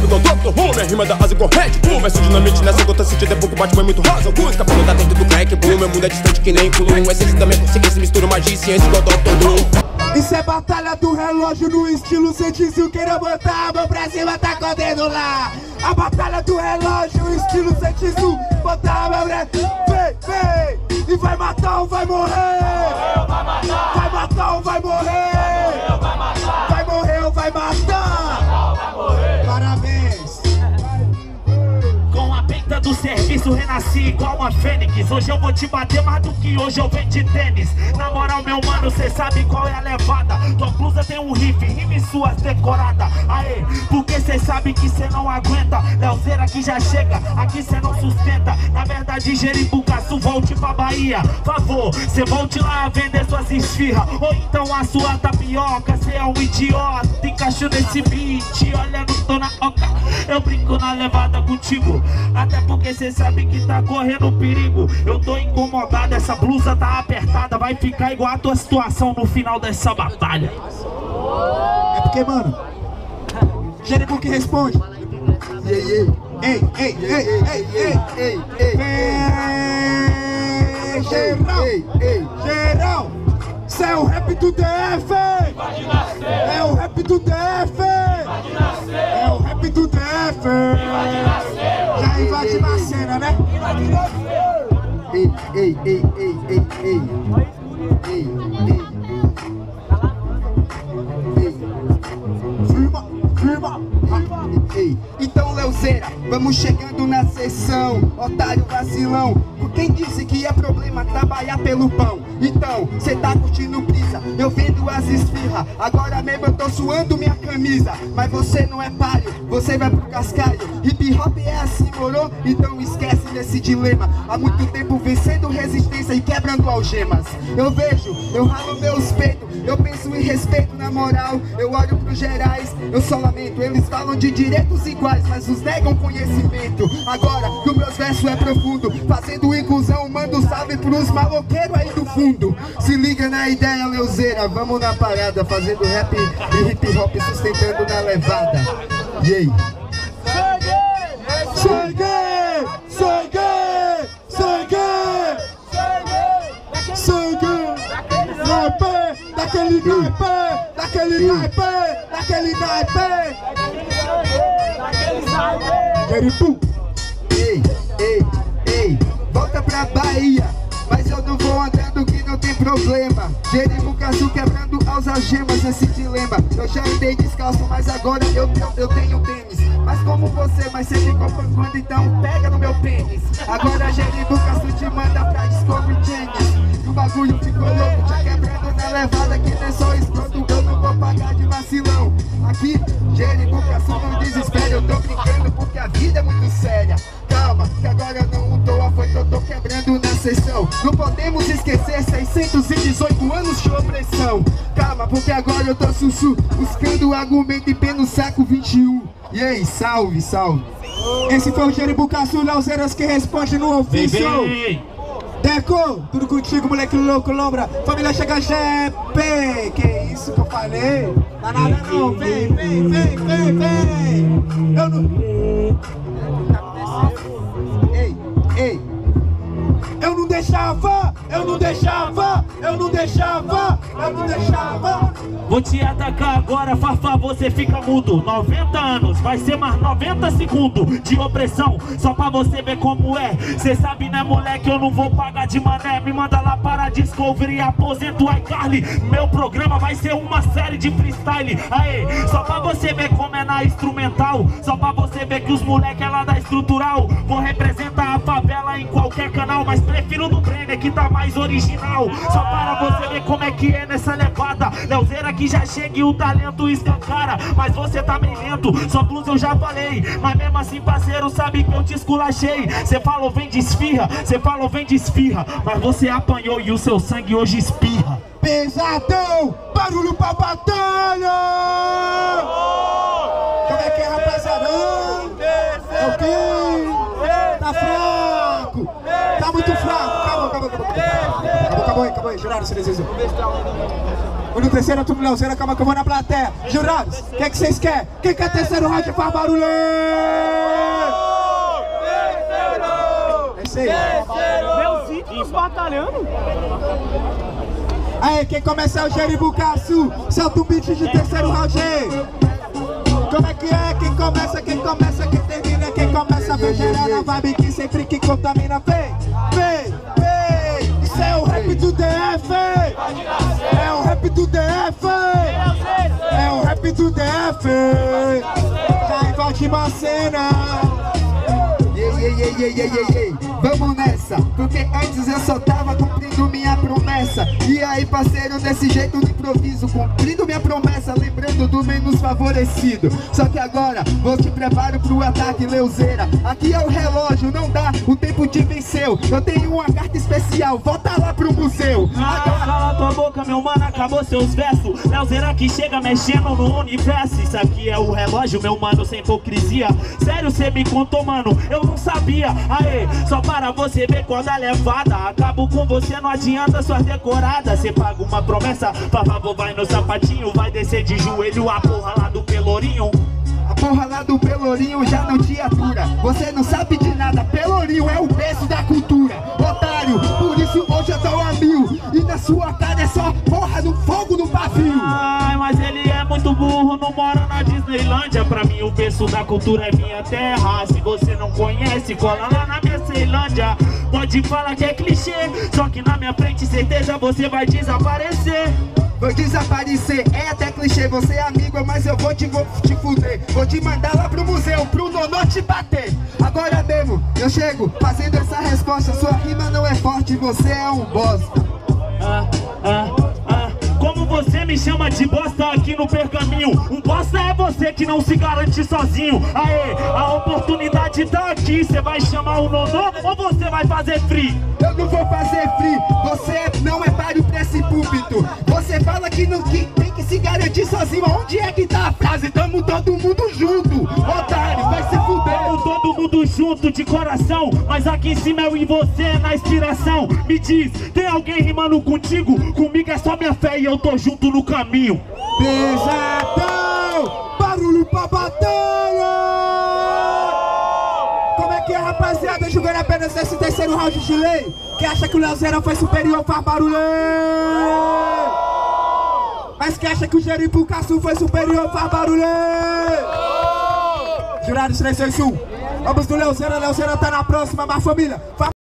Escreve no Dr. Who, minha rima da asa corrente. Verso dinamite nessa gota sentida é pouco, bate, mas muito rosa. Alguns capando da dentro do crack, boom. Meu mundo é distante que nem pulo. Essência da minha consciência mistura magia e ciência igual Dr. Who. Isso é batalha do relógio no estilo Sentício. Queira botar a mão pra cima, tá com o dedo lá. A batalha do relógio no estilo Sentício. Botar a mão pra cima, vem. E vai matar ou vai morrer? Vai matar ou vai morrer? Vai morrer ou vai matar? Parabéns. Com a peita do serviço renasci igual uma fênix. Hoje eu vou te bater mais do que hoje eu venho de tênis. Na moral, meu mano, cê sabe qual é a levada. Tua blusa tem um riff, rime suas decoradas. Aê, porque cê sabe que cê não aguenta. Leozeira que já chega, aqui cê não sustenta. Na verdade, Jeribucaçu, volte pra Bahia. Favor, cê volte lá a vender suas esfirras. Ou então a sua tapioca. Cê é um idiota, encaixou nesse beat. Olha, não tô na oca, eu brinco na levada contigo. Até porque cê sabe que tá correndo perigo. Eu tô incomodado, essa blusa tá apertada. Vai ficar igual a tua situação no final dessa batalha. É porque, mano, Jeribu que responde. Ei, geral, cê é o rap do DF. É o rap do DF. É o rap do DF. Já invade na cena, né? Ei. Firma. Então, Leozeira, vamos chegando na sessão. Otário vacilão, por quem disse que é problema trabalhar pelo pão? Então, cê tá curtindo brisa, eu vendo as esfirra. Agora mesmo eu tô suando minha camisa. Mas você não é páreo, você vai pro cascalho. Hip hop é assim, morou? Então esquece desse dilema. Há muito tempo vencendo resistência e quebrando algemas. Eu vejo, eu ralo meus peitos, eu penso em respeito na moral. Eu olho pros gerais, eu só lamento. Eles falam de direitos iguais, mas nos negam conhecimento. Agora que o meus versos é profundo, fazendo inclusão, mando salve pros maloqueiros aí do fundo. Se liga na ideia, Leozeira, vamos na parada, fazendo rap e hip hop, sustentando na levada. E aí? Sangue! Naipe! Daquele naipe! Jeribu! Ei, volta pra Bahia, mas eu não vou andando que não tem problema. Jeribucaçu quebrando as algemas nesse dilema. Eu já andei descalço, mas agora eu tenho tênis. Mas como você, mas você ficou pancando, então pega no meu pênis. Agora Jeribucaçu te manda pra Discovery Channel. E o bagulho ficou louco, já quebrando na levada. Que não é só escroto, eu não vou pagar de vacilão. Aqui, Jeribucaçu não desespera, eu tô brincando porque a vida é muito séria. Calma, que agora eu não tô afoito, eu tô quebrando na sessão. Não podemos esquecer 618 anos de opressão. Calma, porque agora eu tô sussu, buscando argumento e pé no saco 21. E aí, salve. Esse foi o Jeribucaçu, Leozeiras que responde no ofício. Deco, tudo contigo, moleque louco, lombra. Família chega GP. Que isso que eu falei? Tá nada não, vem. Eu não... Ei. Eu não deixava. Vou te atacar agora, Fafá, você fica mudo. 90 anos, vai ser mais 90 segundos de opressão, só pra você ver como é. Cê sabe, né, moleque, eu não vou pagar de mané. Me manda lá para a Discovery, aposento o iCarly. Meu programa vai ser uma série de freestyle. Aê, só pra você ver como é na instrumental, só pra você ver que os moleque é lá da estrutural. Vou representar a favela em qualquer canal, mas prefiro do Brenner que tá mais original. Só para você ver como é que é nessa levada. Leozeira que já chega e o talento escancara. Mas você tá bem lento, sua blusa eu já falei. Mas mesmo assim, parceiro, sabe que eu te esculachei. Cê falou vem de esfirra, mas você apanhou e o seu sangue hoje espirra. Pesadão, barulho pra batalha! Como é que é, rapaziadão? É o quê? Tá fraco! Tá muito fraco! Acabou aí, juraram, silêncio. No terceiro, tudo Leozeira, calma que eu vou na plateia. Jurados, o que vocês querem? Quem quer terceiro round faz barulho? Terceiro! Meu sítio batalhando. Aí, quem começa é o Jeribucaçu. Solta um beat de terceiro round aí. Como é que é? Quem começa, quem termina, quem começa, vem gerar a vibe que sempre que contamina. Vem, vem, vem. Isso é o rap do DF. É o rap do DF. É o rap do DF. Já invade uma cena. Vamos nessa, porque antes eu só tava cumprindo minha promessa. E aí parceiro, desse jeito no improviso, cumprindo minha promessa, lembrando do menos favorecido. Só que agora, vou te preparo pro ataque, Leozeira. Aqui é o relógio, não dá, o tempo te venceu. Eu tenho uma carta especial, volta lá pro museu. Cala tua boca, meu mano, acabou seus versos. Leozeira que chega mexendo no universo. Isso aqui é o relógio, meu mano, sem hipocrisia. Sério, cê me contou, mano, eu não sabia. Aê, só para você ver quando a levada. Acabo com você, não adianta suas decoradas. Cê paga uma promessa, por favor vai no sapatinho. Vai descer de joelho a porra lá do Pelourinho. A porra lá do Pelourinho já não te atura. Você não sabe de nada, Pelourinho é o berço da cultura. Otário, por isso hoje eu tô a mil. E na sua cara é só porra no fogo no pavio. Ai, mas ele é muito burro, não mora na Disneylândia. Pra mim o berço da cultura é minha terra. Se você não conhece, cola lá na minha Ceilândia. Pode falar que é clichê, só que na minha frente certeza você vai desaparecer. Vou desaparecer, é até clichê, você é amigo, mas eu vou te fuder. Vou te mandar lá pro museu, pro Nonô te bater. Agora mesmo, eu chego fazendo essa resposta. Sua rima não é forte, você é um bosta. Como você me chama de bosta aqui no pergaminho? Um bosta é você que não se garante sozinho. Aê, a oportunidade tá aqui. Você vai chamar o Nonô ou você vai fazer free? Eu não vou fazer free, você não é páreo pra esse púlpito. Você fala que tem que se garantir sozinho. Onde é que tá a frase? Tamo todo mundo junto. Otário, vai se fuder. Tamo todo mundo junto de coração, mas aqui em cima eu e você na inspiração. Me diz, tem alguém rimando contigo? Comigo é só minha fé e eu tô junto no caminho. Pesadão, barulho pra batalha. Como é que é, rapaziada? Jogando apenas nesse terceiro round de lei. Quem acha que o Leozeira foi superior faz barulho. Mas quem acha que o Jeribucaçu foi superior faz barulho. Jurados 3, 2, 1. Vamos do Leozeira, Leozeira tá na próxima, mas família.